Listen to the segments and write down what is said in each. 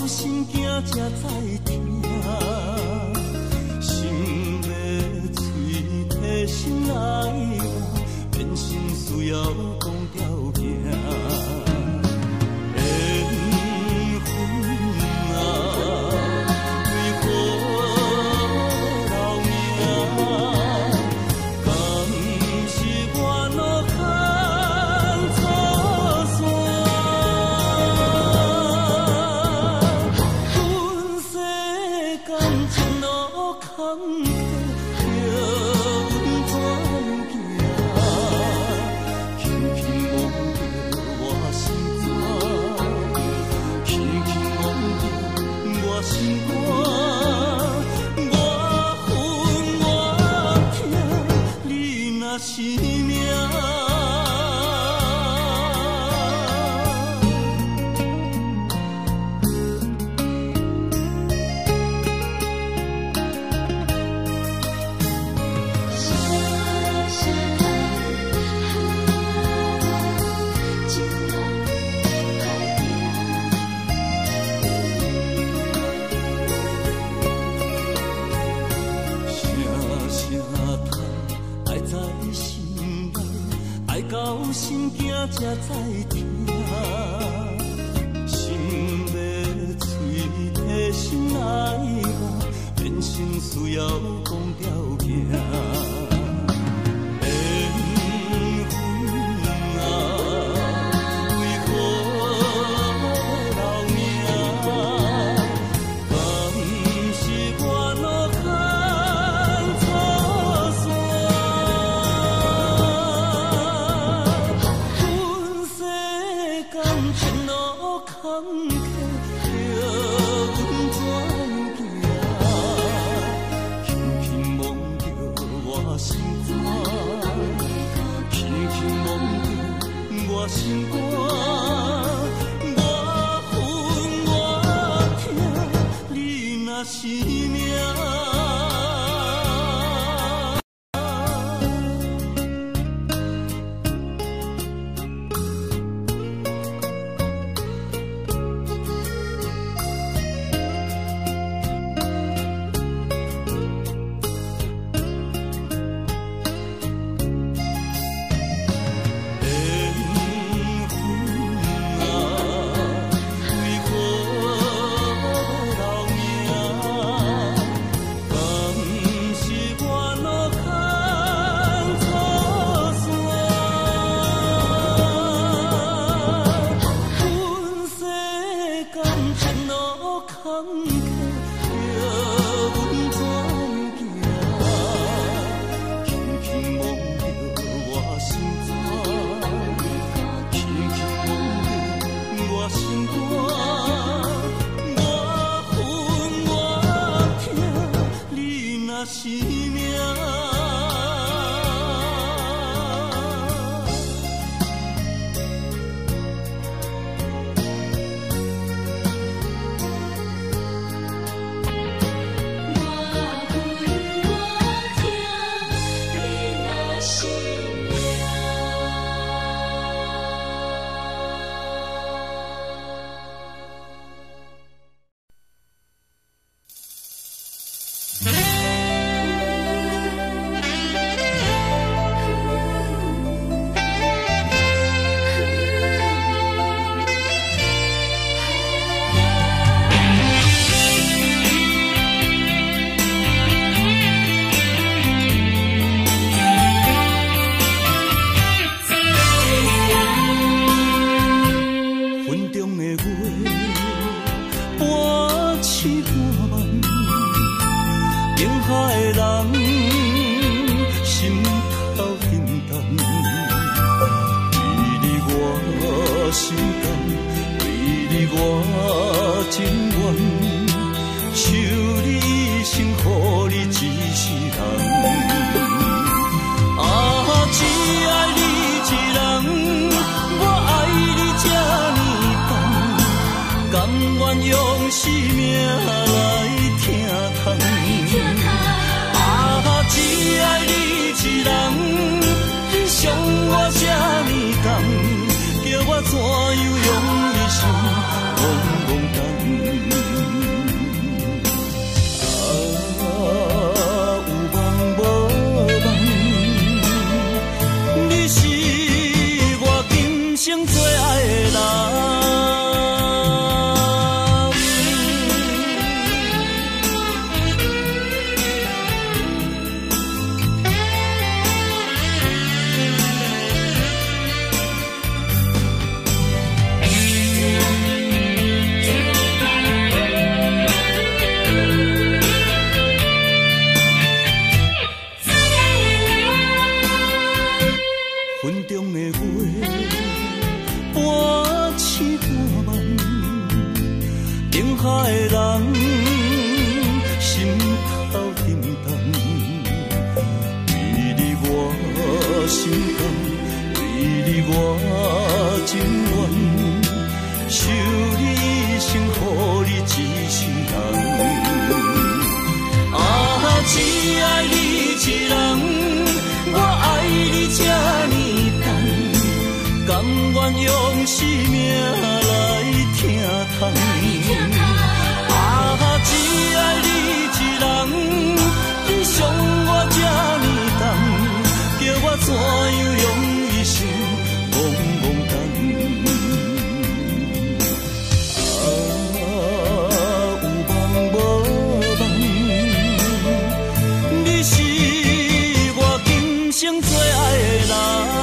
心惊才知听，心要嘴提心爱我，变心需要讲条行。心惊才知听，心要嘴提心爱我，变心需要讲条行。心肝，我恨我痛，你若是命。 心甘，为你我情愿，守你一生，予你一世人。啊，只爱你一人，我爱你这呢重，甘愿用生命来疼痛。啊，只爱你一人，你伤我这呢重，叫我怎样用一生憨憨等？啊，有梦无梦，你是我今生最爱的人。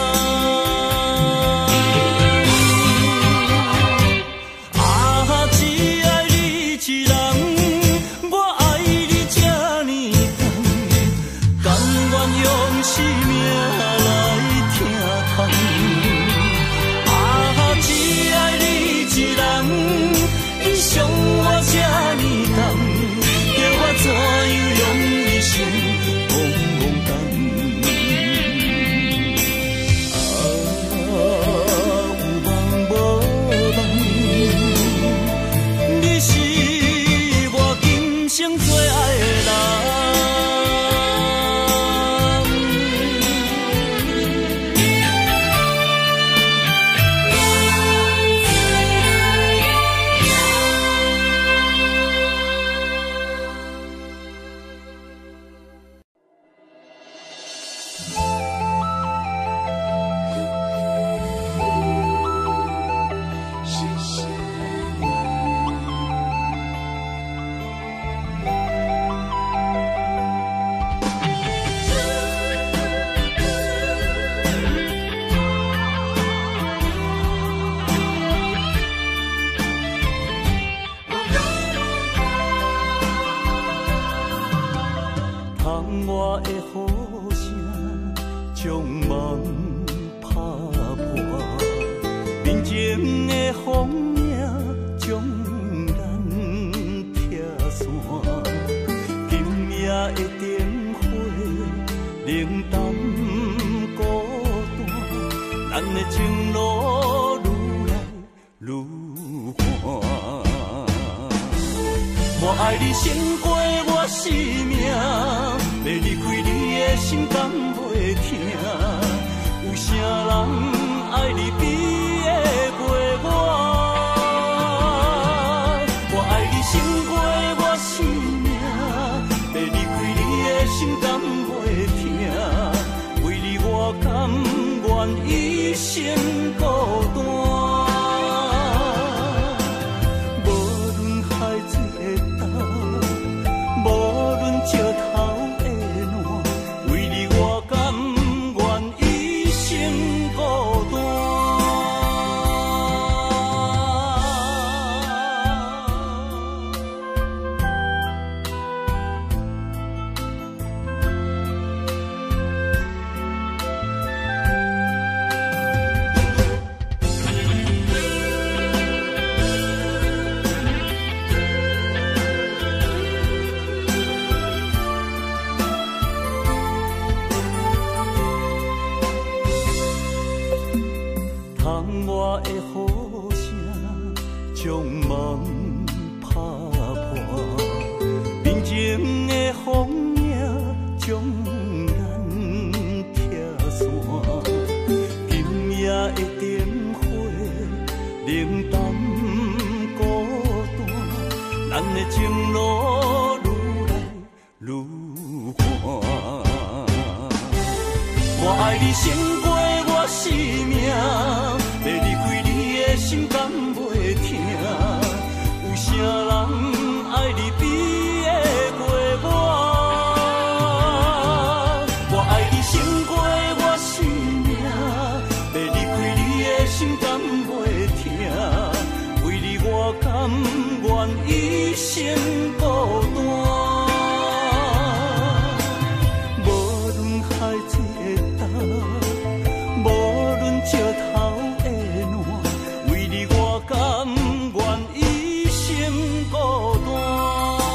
为你我甘愿一生孤单。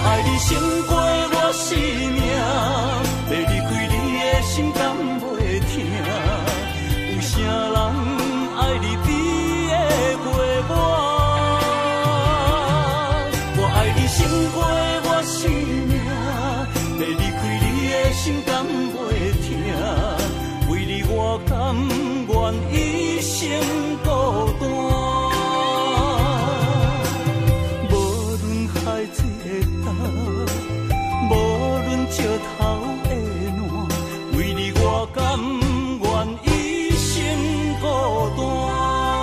爱你胜过我生命，要离开你的心甘袂疼。有啥人爱你比会过我？我爱你胜过我生命，要离开你的心甘袂疼。为你我甘愿一生孤单。石头的烂，为你我甘愿一生孤单。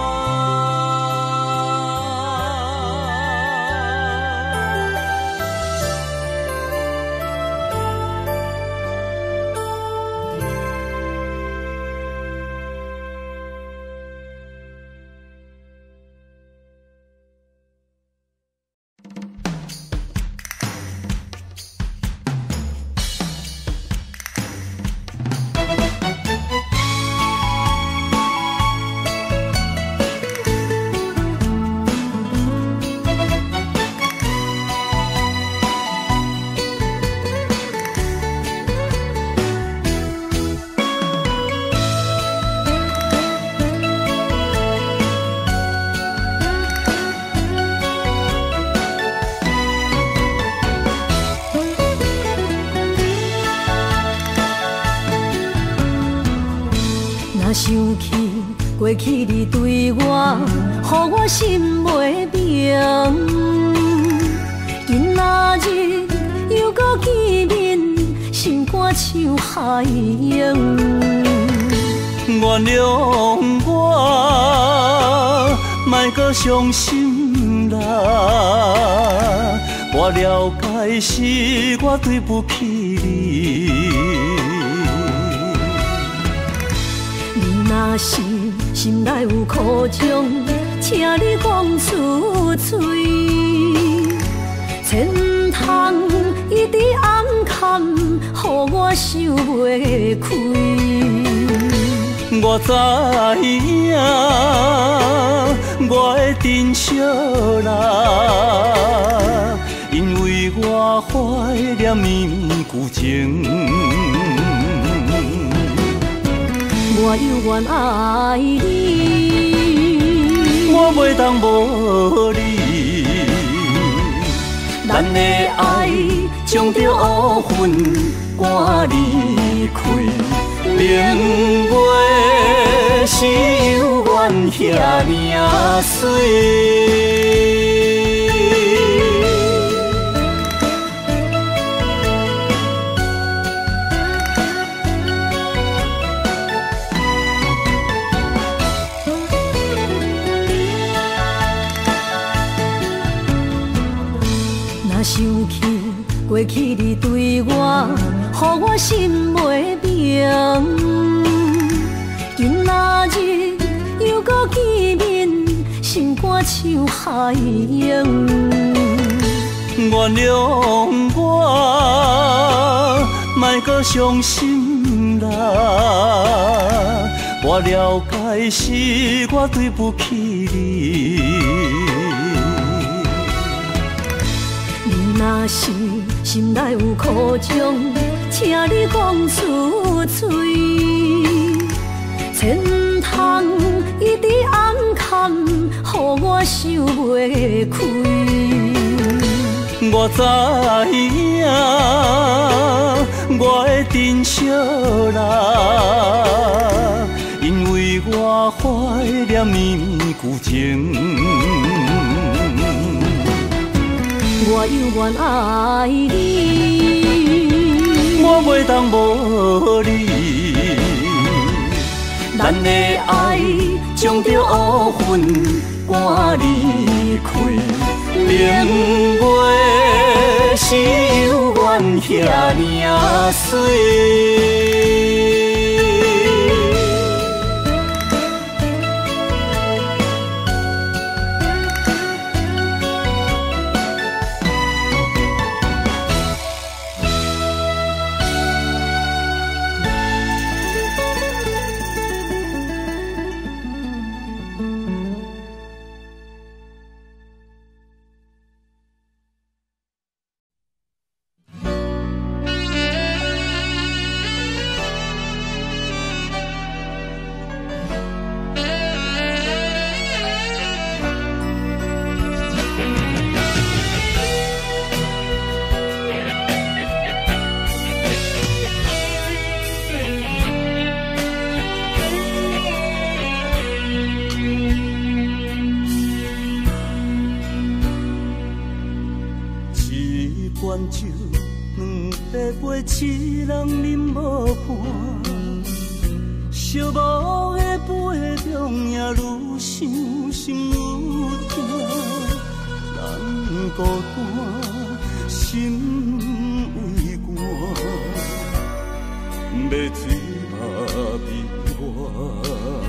想起过去你对我，予我心袂平。今仔日又搁见面，心肝像海洋。 原谅我，莫搁伤心啦。我了解是我对不起你。 若是心内有苦衷，请你讲出嘴，千通一直暗藏，予我想袂开。 我知影，我的珍惜啦，因为我怀念绵绵旧情。 我犹原爱你， 我袂当无你。咱的爱将着乌云赶离开，明月是犹原遐尔水。 想起过去你对我，予我心袂平。今仔日又搁见面，心肝像海洋。 原谅我，莫搁伤心啦。我了解是我对不起你。 若是心内有苦衷，请你讲出嘴，千通一直暗藏，予我想袂开。 我知影，我的珍惜啦，因为我怀念绵绵旧情。 我犹原爱你， 我袂当无你。咱的爱将着乌云赶离开，明月是犹原遐尔水。 罐酒，两杯杯，一人饮无半。寂寞的杯中，也愈想心愈痛，人孤单，心为寒，要醉嘛悲欢。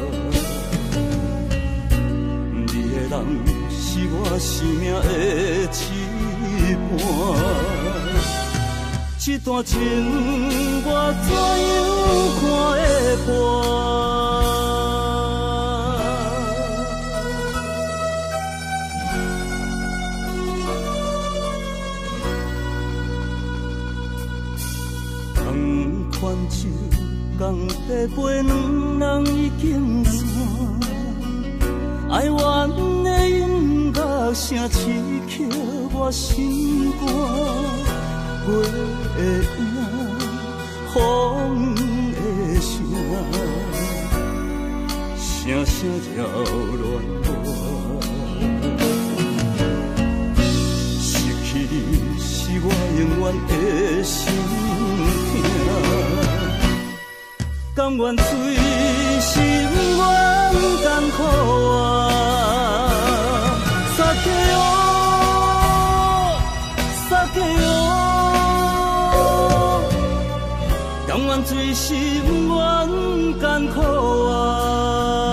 你的人是我生命的一半，这段情我怎样看会破？同款酒，同杯杯，两人已经散。哀怨的音乐声刺激我心肝，月影，风的声，声声扰乱我。失去你是我永远的心痛，甘愿随心愿艰苦啊！甘愿醉心愿艰苦啊！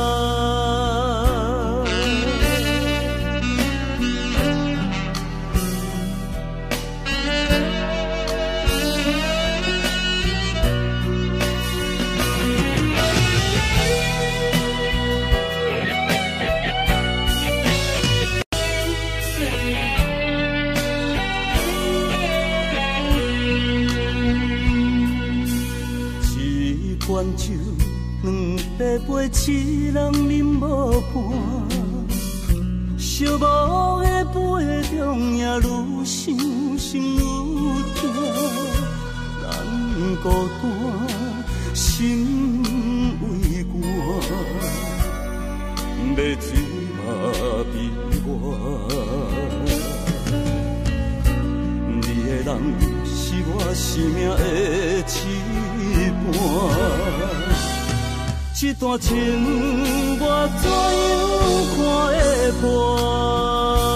罐酒，两杯杯，一人饮无半。寂寞的杯中，也愈想心愈痛，人孤单，心为寒，要醉嘛悲欢。你的人是我生命的一半，这段情我怎样看会破？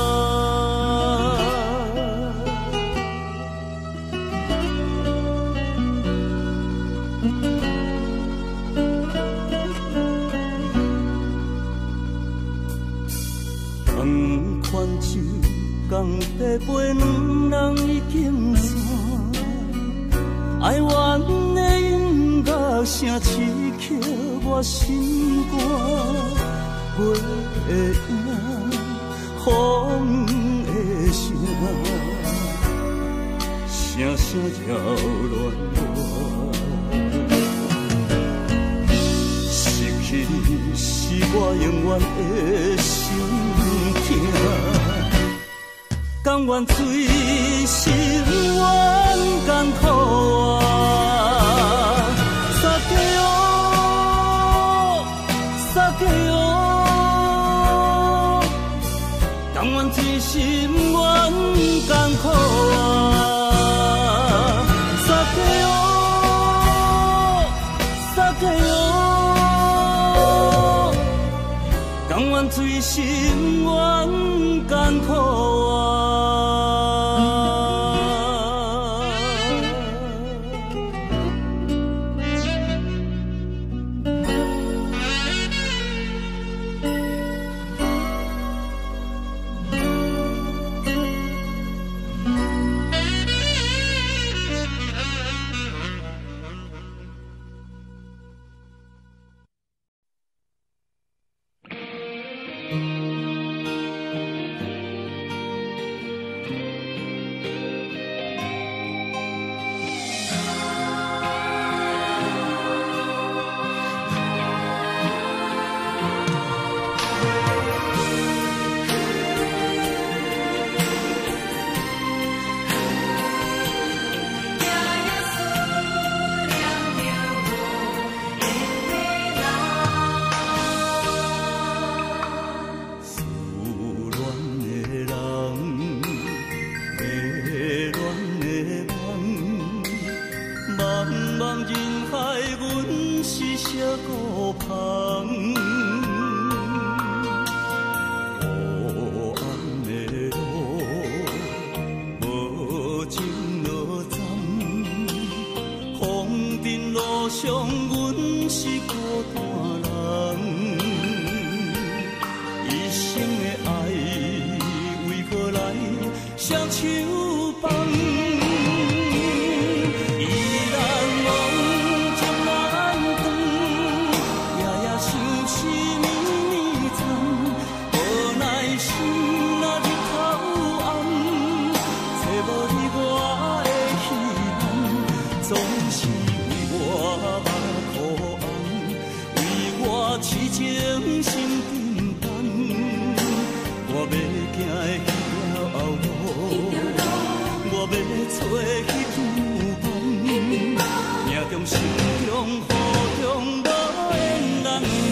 同款酒，同杯杯，两人已经散。哀怨的音乐声刺激我心肝，月影，风的声，声声扰乱我。失去你是我永远的心痛，甘愿醉心愿艰苦啊！甘愿醉心愿艰苦啊！甘愿醉心愿艰苦啊！ 上，阮是孤单人，一生的爱为何来双手放？依然梦情难断，夜夜想是绵绵长，无奈心若日头暗，找无你我的希望，总是为我目苦红，为我痴情心沉重，我要行的迄条后路，我要找迄场梦，命中心中雨中无缘人。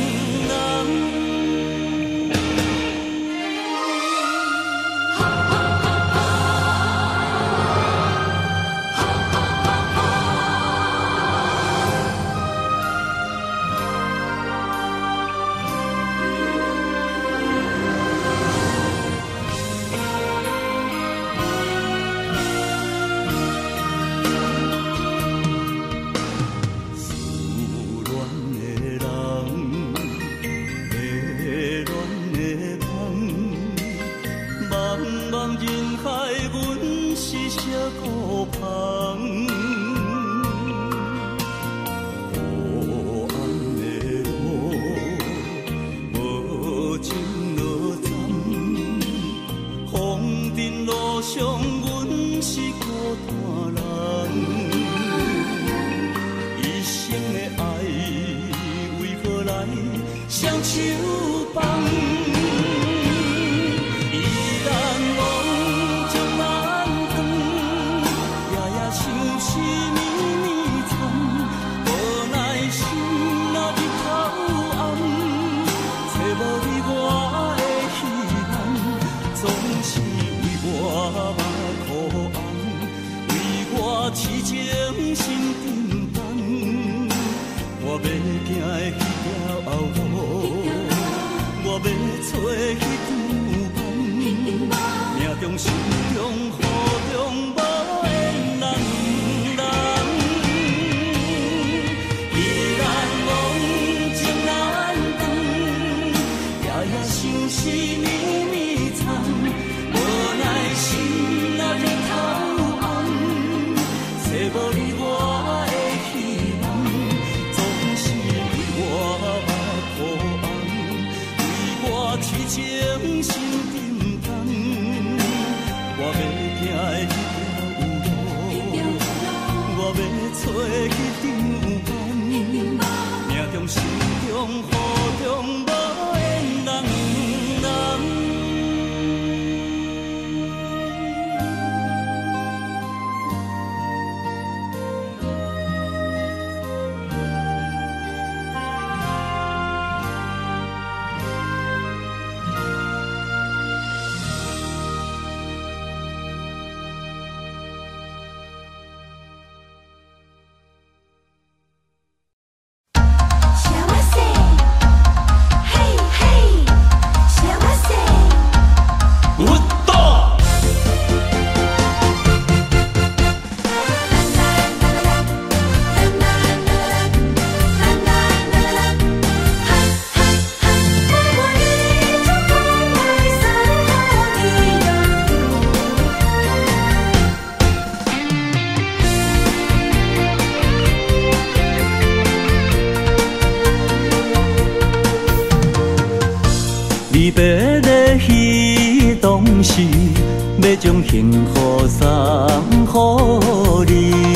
离别的彼当时，要将幸福送予你。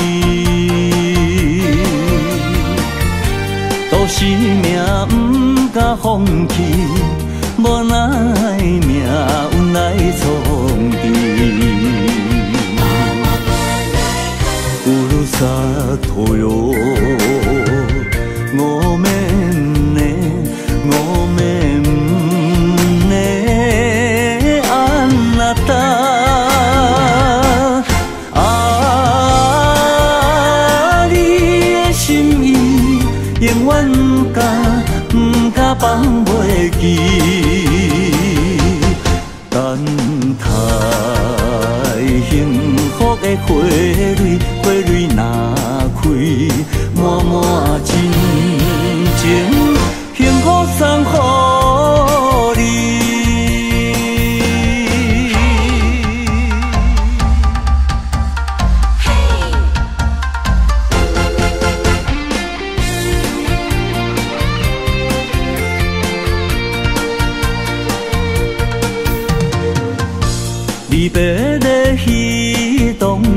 都是命不敢放弃，无奈命运来创治。乌鲁萨托哟，我们呢，我们。你的心意永远不敢放袂记，等待幸福的花蕊，花蕊若开，满满一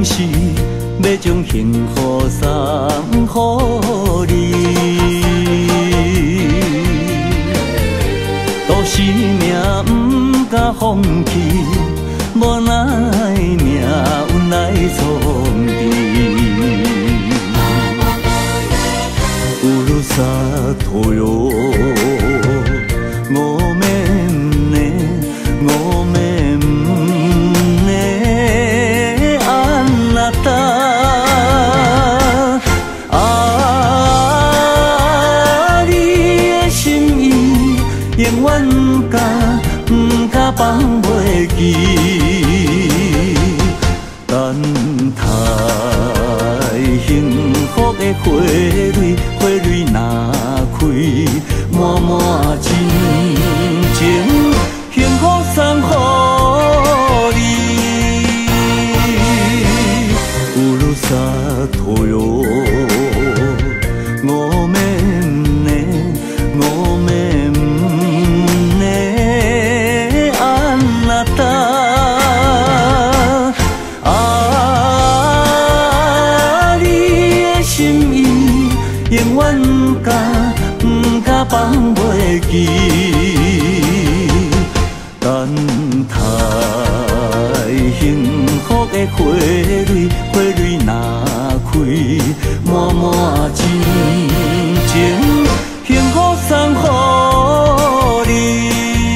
是要将幸福送予你。都是命不敢放弃，无奈命运来创治。乌鲁萨托哟，我们呢，我们呢，安那达啊，你的心意永远不敢放袂记，等待幸福的花蕊。花蕊若开，满满真情，幸福送予你。乌鲁萨托哟，我们呢，我们呢，安那达啊，你的心意。永远不敢放袂记，等待幸福的花蕊，花蕊若开，满满真情，幸福送予你。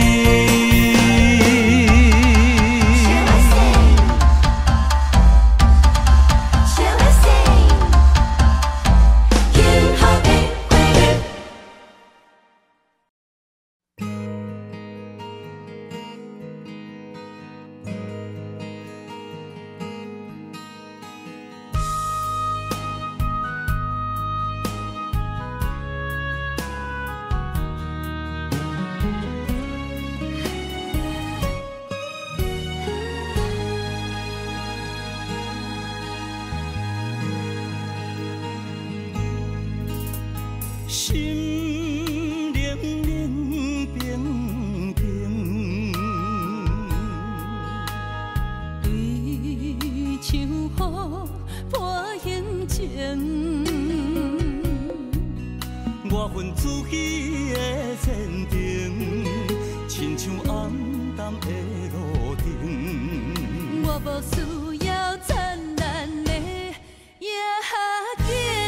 心冷冷冰冰， 对像雨伴行情， 我份自己的坚定，亲像暗淡的路灯。 我无需要灿烂的夜景。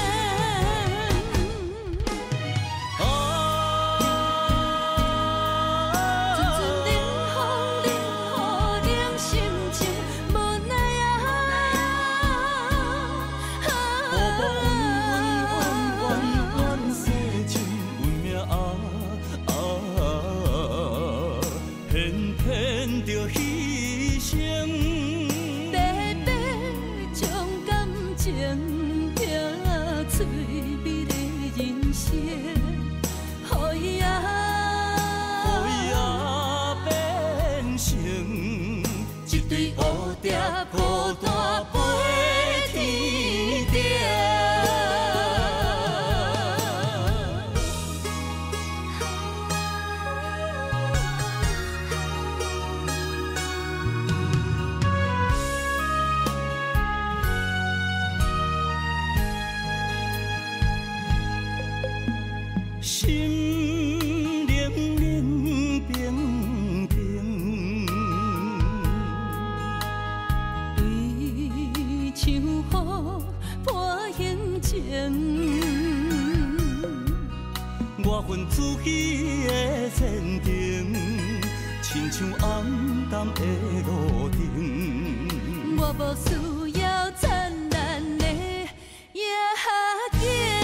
心冷冷冰冰， 对像雨伴行情， 我份自己的坚定，亲像暗淡的路灯。 我无需要灿烂的夜景。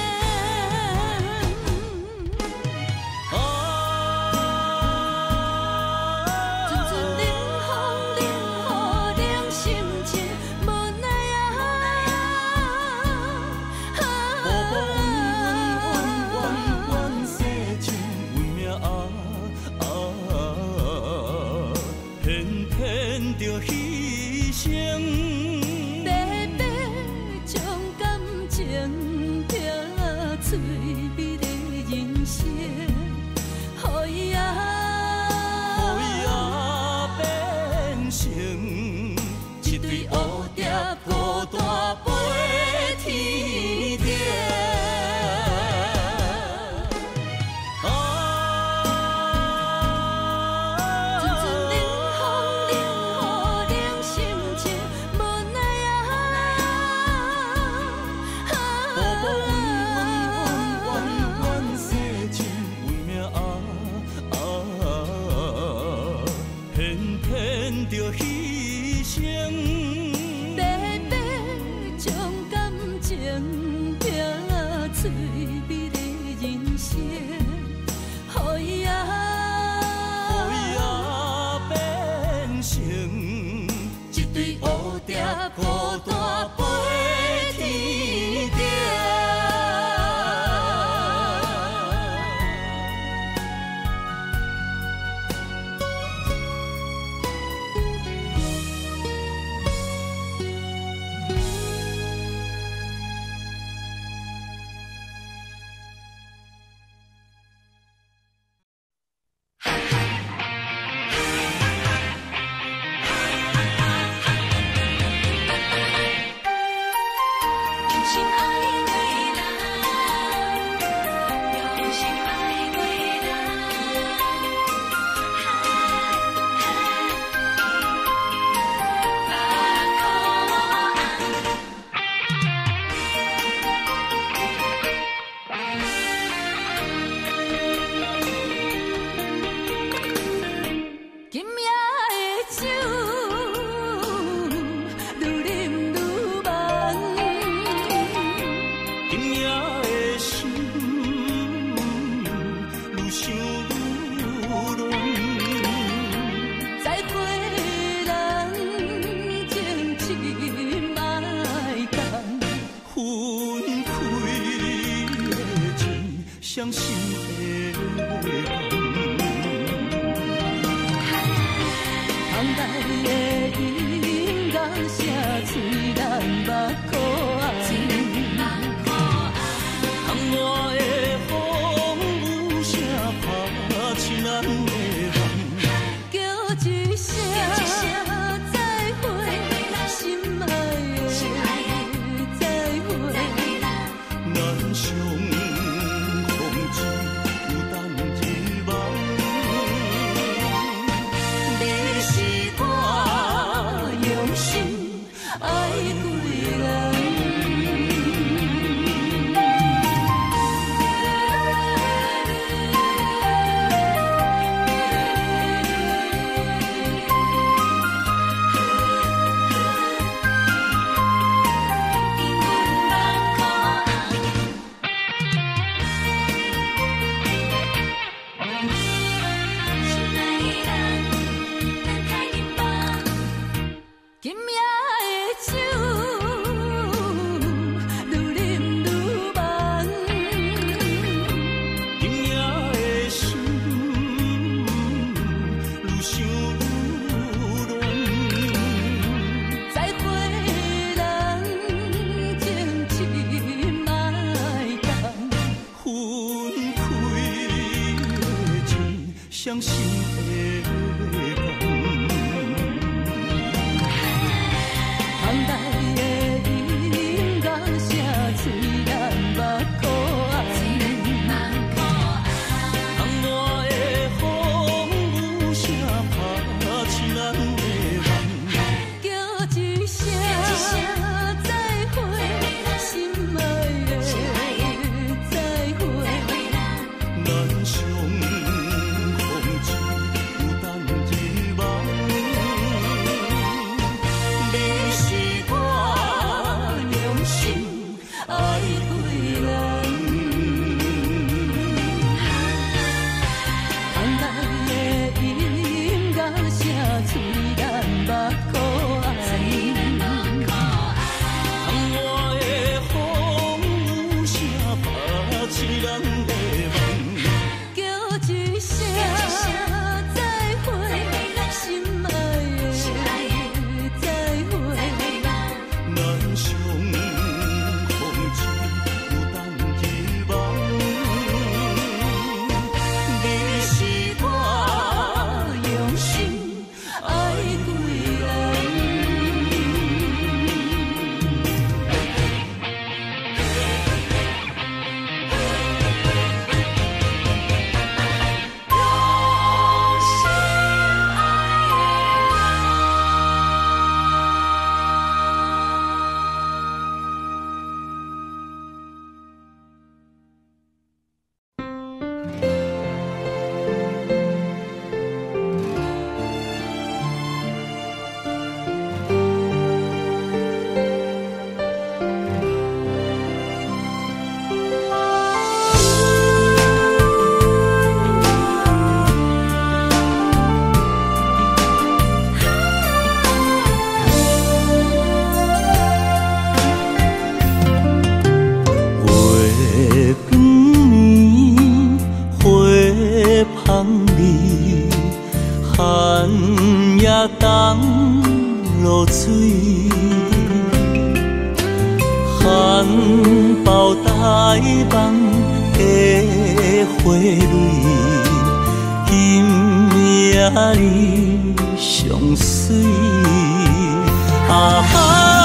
偏偏着牺牲。 大飞天顶。孤大飞天顶。 伤心的梦， 窗台的音乐声催咱目眶红， 窗外的风有声拍醒咱的梦， 叫一声再会，心爱的再会， 咱相逢一雨水，含苞待放的花蕊，今夜你上水。啊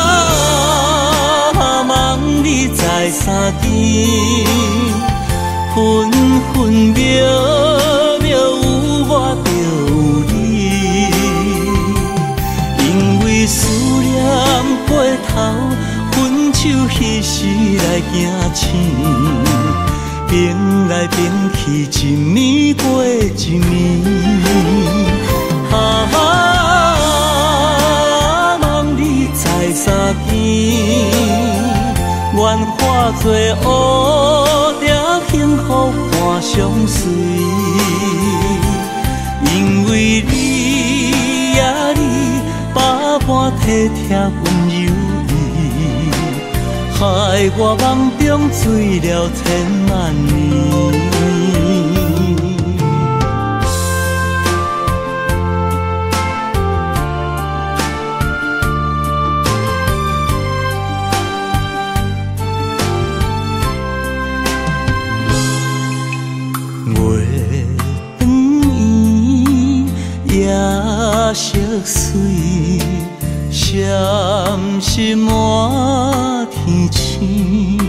哈，望你在三更，分分秒秒有我就有你，因为思念过头，分手彼时来行醒，变来变去一暝过一暝。在三更，愿化作乌蝶，幸福伴相随。因为你呀你，百般体贴温柔意，害我梦中醉了千万年。色水，闪烁满天星，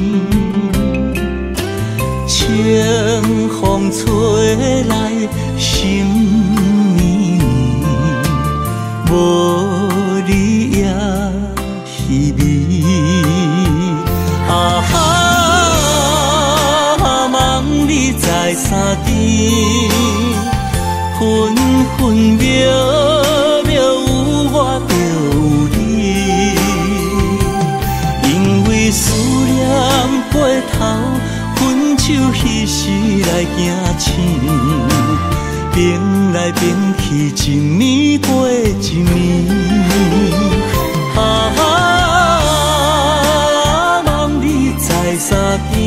清风吹来心绵绵，无你也稀微。啊哈，望你在三更，分分秒。我就有你，因为思念过头，分手彼时来行醒，变来变去一暝过一暝。望你在三更，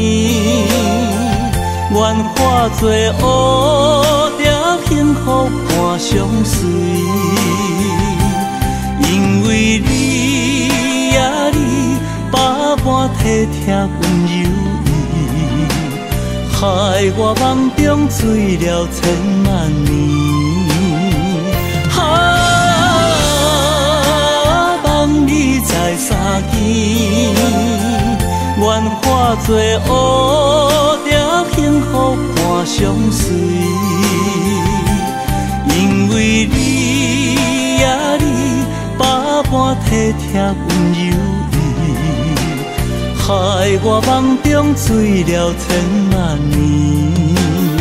愿化作乌蝶，幸福伴相随。因为你呀你，百般体贴温柔意，害我梦中醉了千万年。望你在三更，愿化作乌蝶，幸福伴相随。因为你呀你，百般体贴温柔意，害我梦中醉了千万年。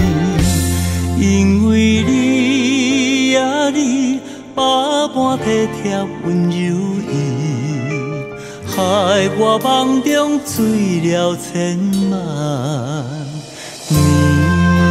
因为你呀你，百般体贴温柔意，害我梦中醉了千万年。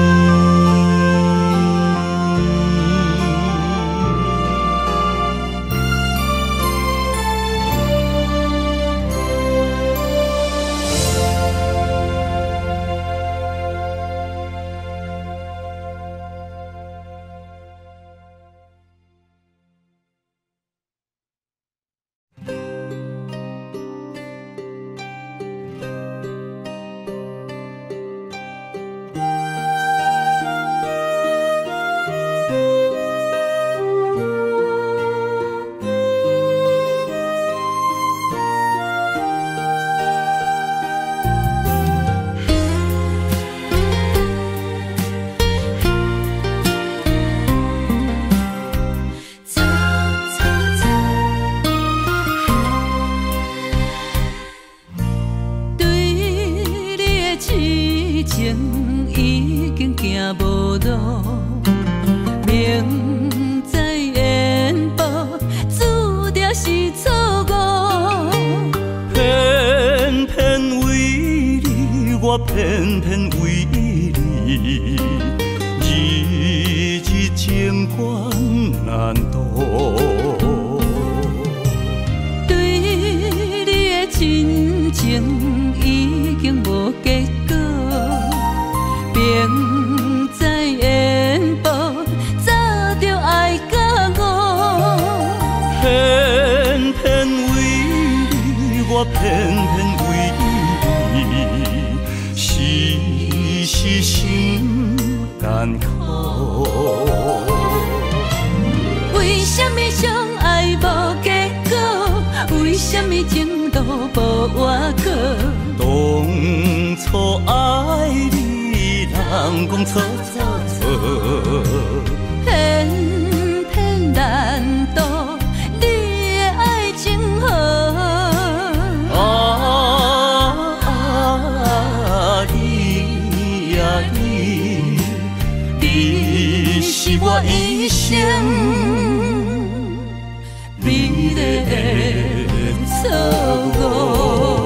偏偏为你，日日情关难渡。 对你的真情已经无结果，并在缘报，早就爱甲我。 偏偏我偏偏为你，时时心艰苦。 为什么相爱无结果？为什么情路无外果？ 当初爱你，人讲错错错， 偏偏难渡你的爱情河。 你呀你，你是我一生美丽的错误。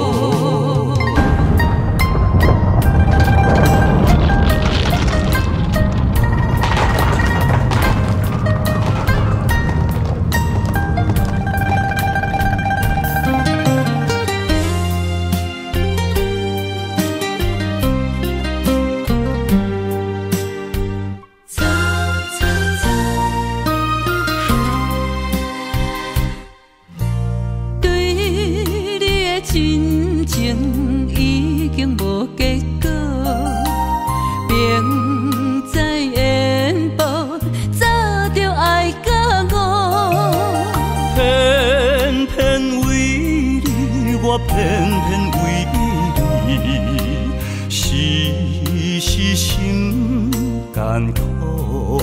我偏偏为你，时时心艰苦。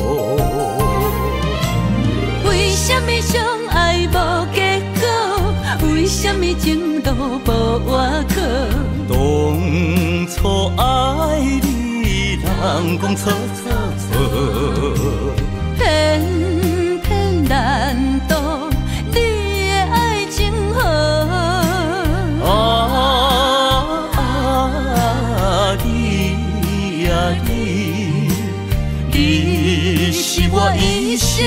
为什么相爱无结果？为什么情路无外果？ 当初爱你，人讲错错错， 偏偏难渡你的爱情河。 你呀你，你是我一生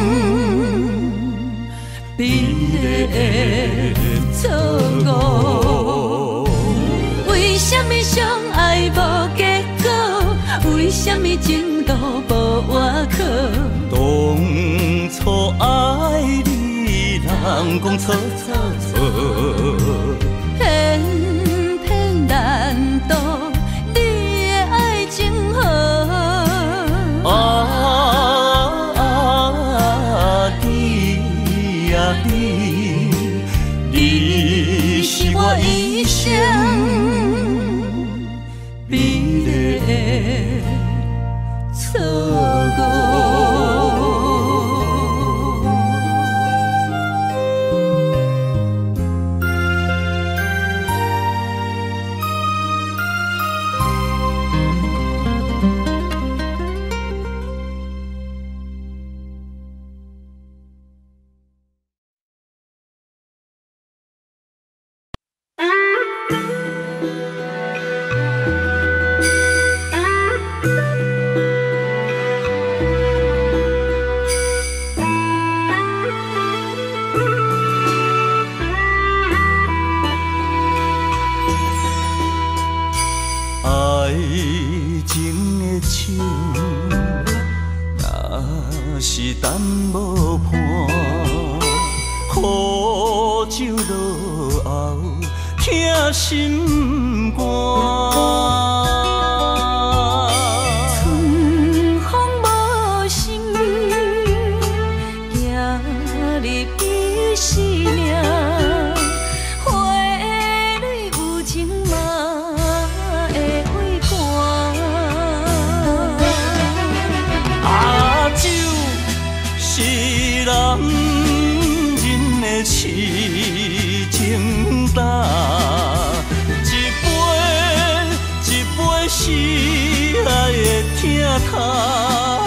美丽的错误。 为什么相爱无结果？为什么情路无外果？ 当初爱你，人讲错错错， 偏偏难渡你的爱情河。 你呀你，你是我一生美丽的错误。是等无伴，苦酒落后，疼心肝。 春风无心，行入彼生命。花蕊有情嘛会会寒。 酒是男人的痴情胆，一杯一杯是爱的疼痛。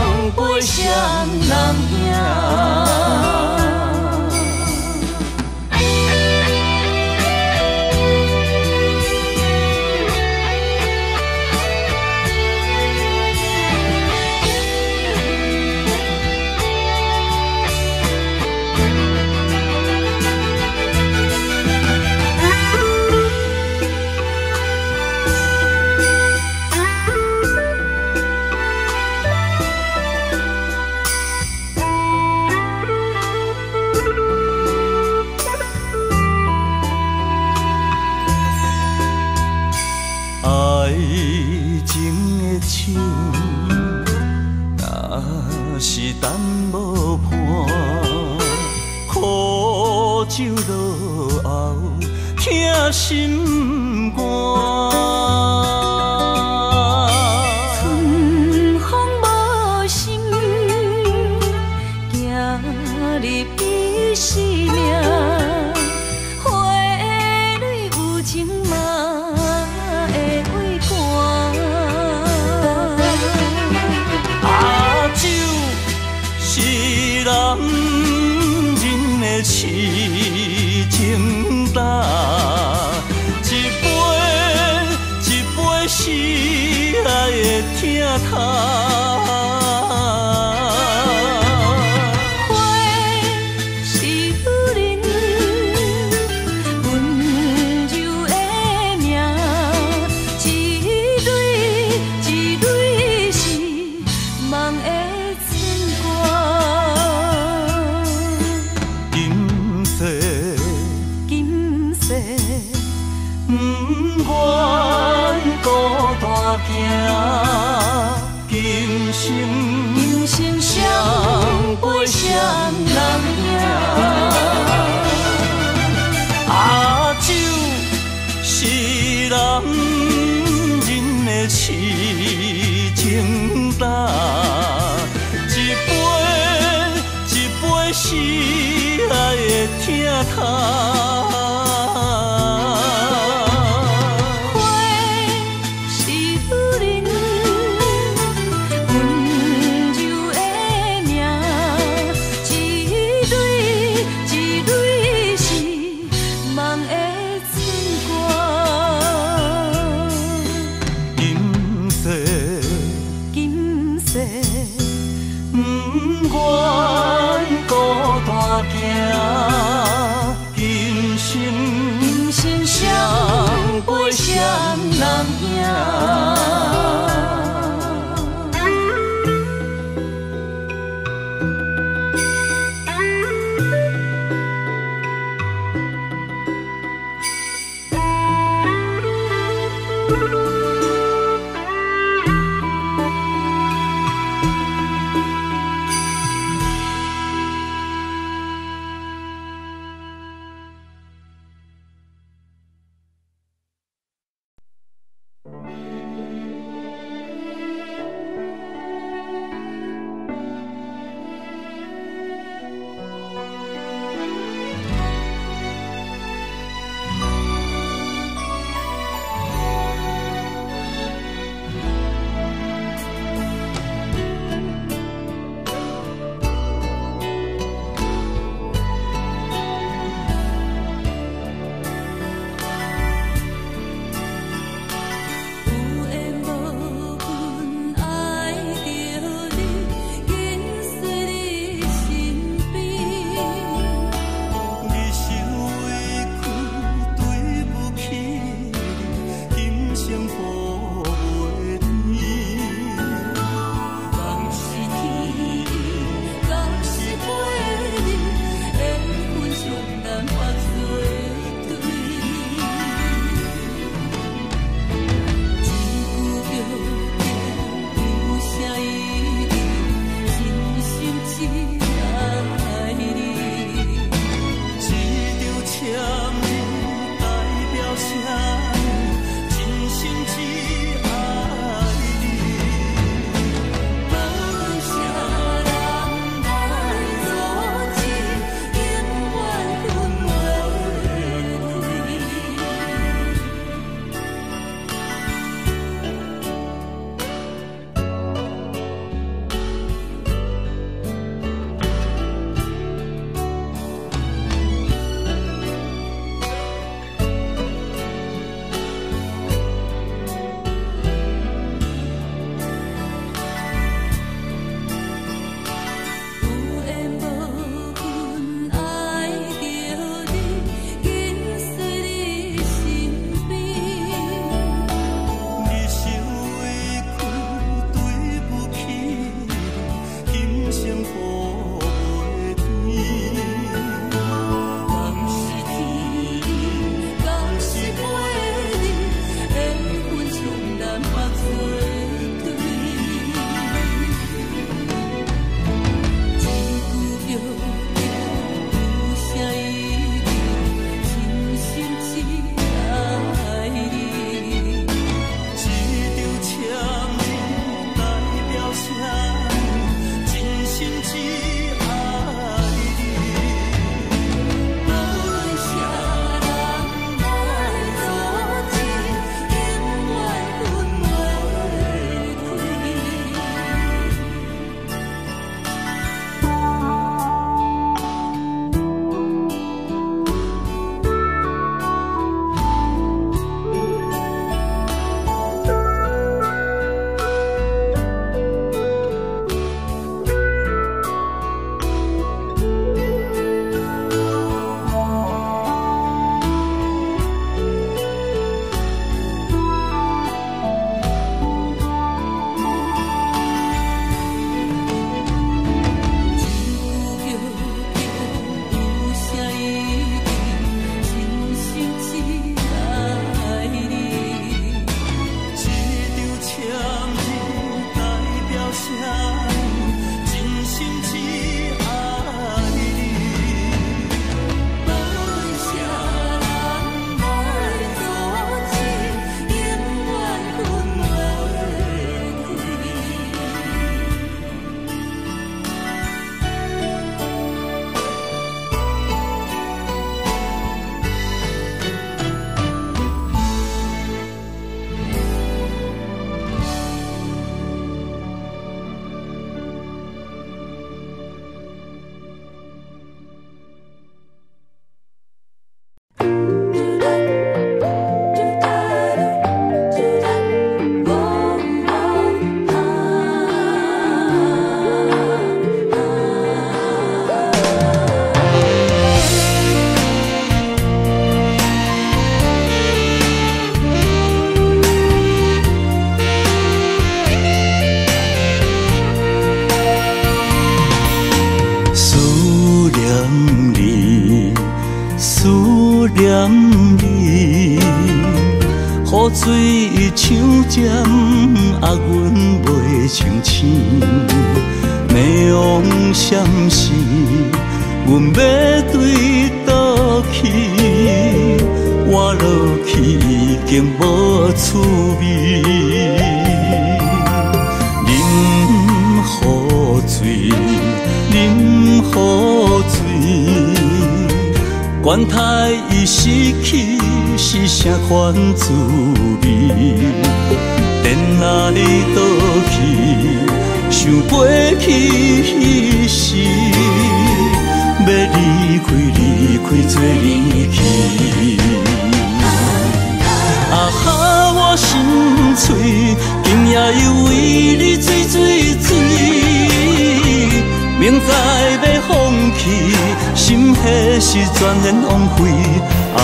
相人兄。 等无伴，苦酒落后，疼心肝。 春风无心，行入伊生命。花蕊有情嘛会为寒。 啊，酒是男人的痴情胆，一杯一杯是爱的疼痛。今生相陪谁人赢？啊，酒是男人的痴情胆，一杯一杯是爱的疼痛。今生相陪谁人赢？ 念你，雨水像针，压阮袂清醒。霓虹闪烁，阮要对倒去，我落去已经无趣味。饮雨水，饮雨水，管他已失去是啥款滋味。电哪里倒去？想飞去彼时，要离开做离去。啊哈，我心碎，今夜又为你醉醉醉。明知要放弃，心迄时全然枉费。啊，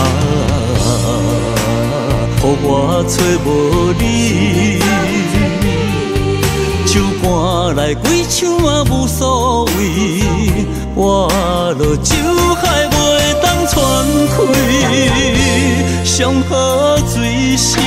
予我找无你。手搬来几枪嘛无所谓，我落酒海袂当喘开，上好水死。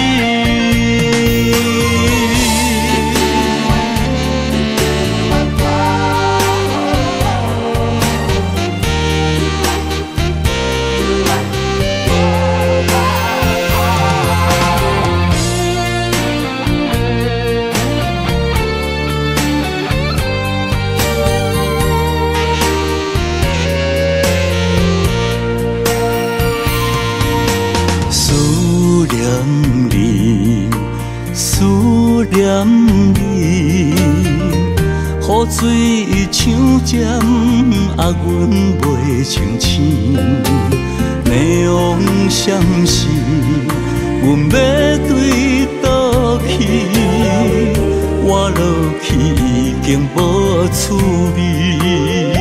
念你，雨水像针，压阮袂清醒。霓虹闪烁，阮要对倒去，我落去已经无趣味。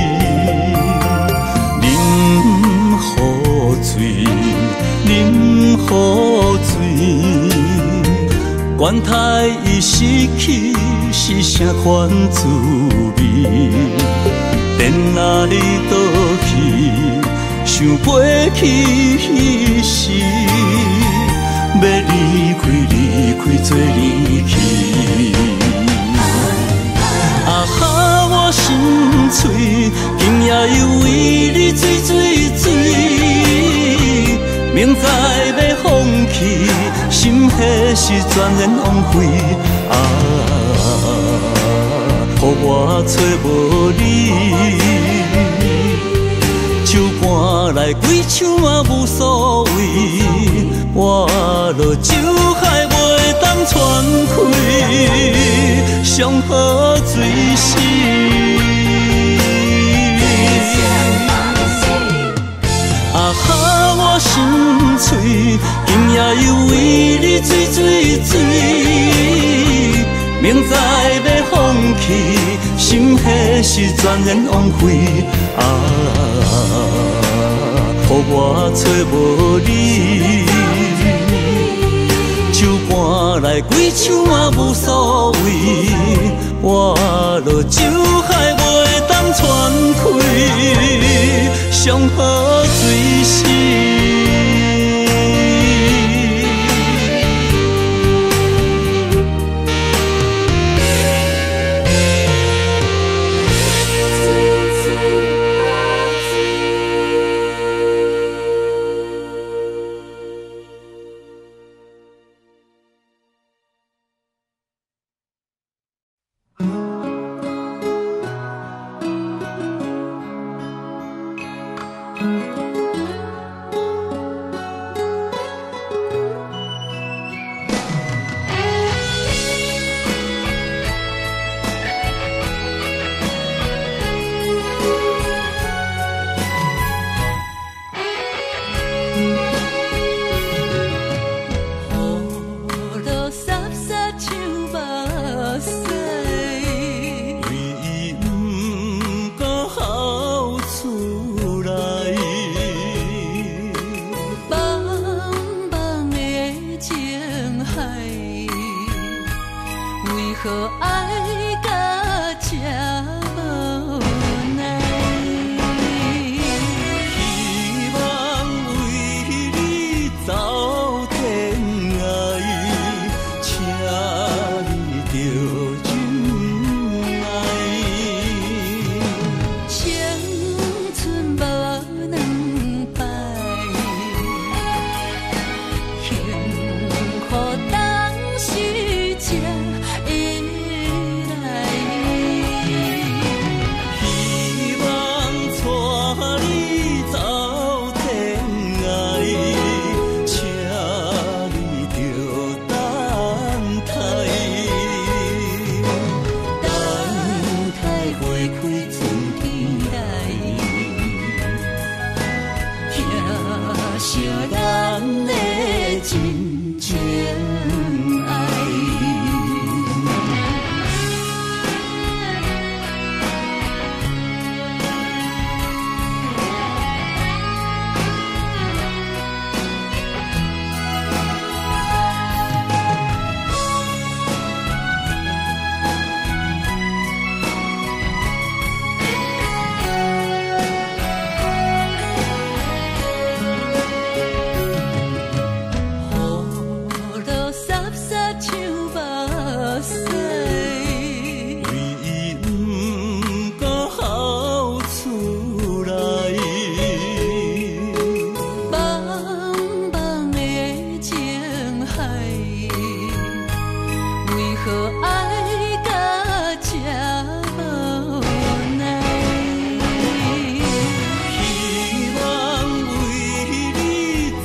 饮雨水，饮雨水。管他已失去是啥款滋味，电哪里倒去？想飞去彼时，要离开做离去。啊哈，我心碎，今夜又为你醉醉醉。明知要放弃，心迄时全然枉费。啊，予我找无你，手搬来几枪嘛无所谓，我落酒海袂当喘开，上好水死。啊哈，我心碎，今夜又为你醉醉醉。明知要放弃，心迄时全然枉费。啊，予我找无你，手搬来几枪嘛无所谓，我落酒海袂当喘开，上好水死。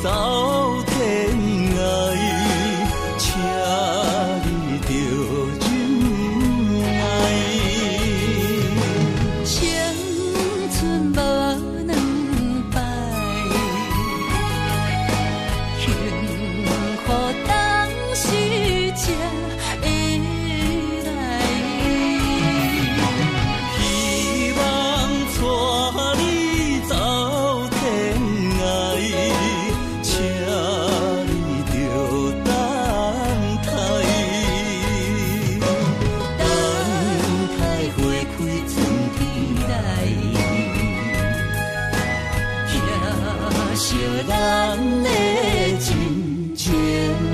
走天涯，请你着忍耐。 青春无两摆，幸福当时才会来。 希望带你走天涯，请你着等待，等待花开春天来，疼惜咱的真情。